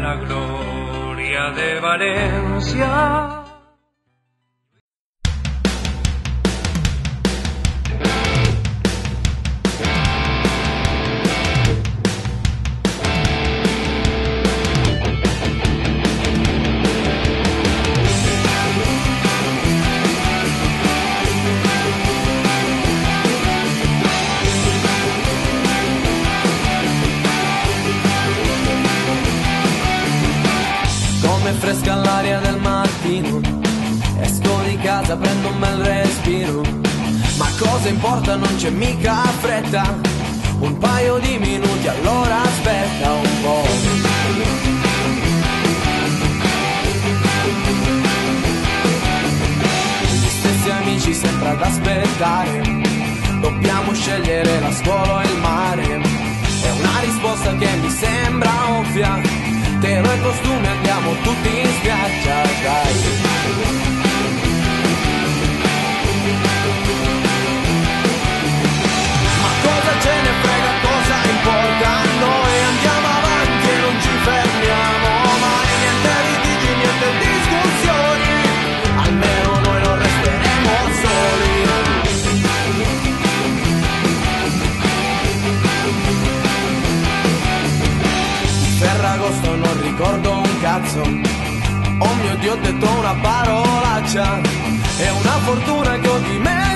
la gloria de Valencia. Fresca l'aria del mattino, esco di casa, prendo un bel respiro. Ma cosa importa, non c'è mica fretta, un paio di minuti, allora aspetta un po'. Gli stessi amici sempre ad aspettare, dobbiamo scegliere la scuola o il mare. È una risposta che mi sembra ovvia, telo e costume, andiamo tutti in spiaggia, dai. Ma cosa ce ne frega, cosa importa a noi? Andiamo avanti e non ci fermiamo mai. Niente litigi, niente discussioni, almeno noi non resteremo soli. Ferragosto non ricordo un cazzo, oh mio Dio ho detto una parolaccia, è una fortuna che ho dimenticato